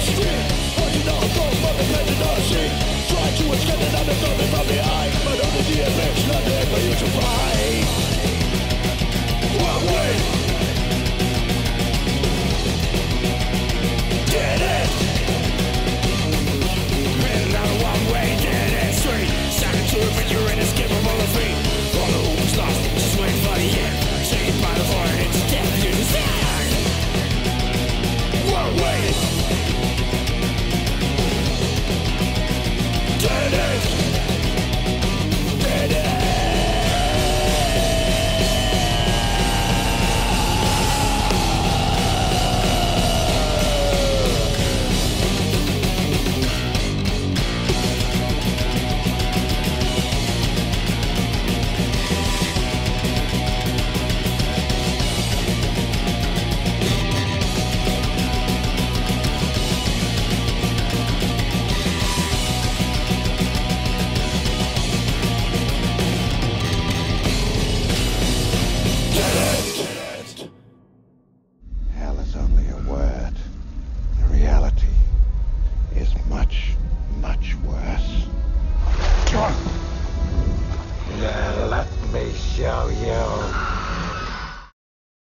street, watching all those motherfuckers on the scene. Trying to escape the underground from behind, but only the image, nothing but you survive.